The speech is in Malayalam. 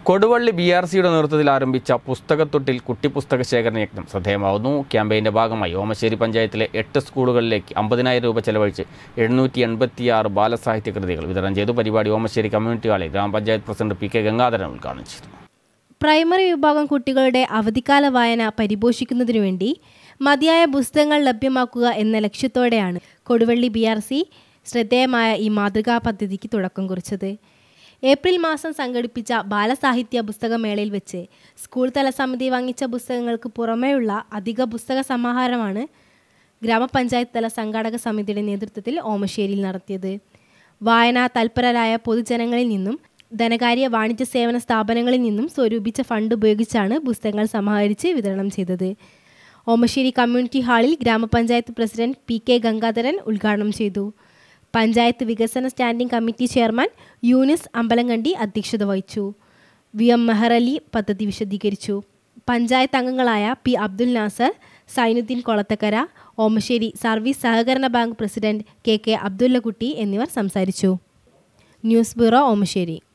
കൊടുവള്ളി BRCയുടെ നേതൃത്വത്തിൽ ആരംഭിച്ച പുസ്തകത്തൊട്ടിൽ കുട്ടിപ്പുസ്തക ശേഖരണ യജ്ഞം ശ്രദ്ധേയമാവുന്നു. ക്യാമ്പയിൻ്റെ ഭാഗമായി ഓമശ്ശേരി പഞ്ചായത്തിലെ 8 സ്കൂളുകളിലേക്ക് 50,000 രൂപ ചെലവഴിച്ച് 786 ബാലസാഹിത്യ കൃതികൾ വിതരണം ചെയ്തു. പരിപാടി ഓമശ്ശേരി കമ്മ്യൂണിറ്റി ഹാളിൽ ഗ്രാമപഞ്ചായത്ത് പ്രസിഡന്റ് PK ഗംഗാധരൻ ഉദ്ഘാടനം ചെയ്തു. പ്രൈമറി വിഭാഗം കുട്ടികളുടെ അവധിക്കാല വായന പരിപോഷിക്കുന്നതിനു വേണ്ടി മതിയായ പുസ്തകങ്ങൾ ലഭ്യമാക്കുക എന്ന ലക്ഷ്യത്തോടെയാണ് കൊടുവള്ളി BRC ശ്രദ്ധേയമായ ഈ മാതൃകാ പദ്ധതിക്ക് തുടക്കം കുറിച്ചത്. ഏപ്രിൽ മാസം സംഘടിപ്പിച്ച ബാലസാഹിത്യ പുസ്തകമേളയിൽ വെച്ച് സ്കൂൾ തല സമിതി വാങ്ങിച്ച പുസ്തകങ്ങൾക്ക് പുറമേയുള്ള അധിക പുസ്തക സമാഹാരമാണ് ഗ്രാമപഞ്ചായത്ത് തല സംഘാടക സമിതിയുടെ നേതൃത്വത്തിൽ ഓമശ്ശേരിയിൽ നടത്തിയത്. വായനാ തൽപരരായ പൊതുജനങ്ങളിൽ നിന്നും ധനകാര്യ വാണിജ്യ സേവന സ്ഥാപനങ്ങളിൽ നിന്നും സ്വരൂപിച്ച ഫണ്ട് ഉപയോഗിച്ചാണ് പുസ്തകങ്ങൾ സമാഹരിച്ച് വിതരണം ചെയ്തത്. ഓമശ്ശേരി കമ്മ്യൂണിറ്റി ഹാളിൽ ഗ്രാമപഞ്ചായത്ത് പ്രസിഡന്റ് PK ഗംഗാധരൻ ഉദ്ഘാടനം ചെയ്തു. പഞ്ചായത്ത് വികസന standing committee chairman Younis Ambalakandi അധ്യക്ഷത വഹിച്ചു. VM മെഹർ അലി പദ്ധതി വിശദീകരിച്ചു. പഞ്ചായത്ത് അംഗങ്ങളായ P അബ്ദുൽ നാസർ, സൈനുദ്ദീൻ കൊളത്തക്കര, ഓമശ്ശേരി സർവീസ് സഹകരണ ബാങ്ക് പ്രസിഡന്റ് KK അബ്ദുല്ലക്കുട്ടി എന്നിവർ സംസാരിച്ചു. News bureau, Omassery.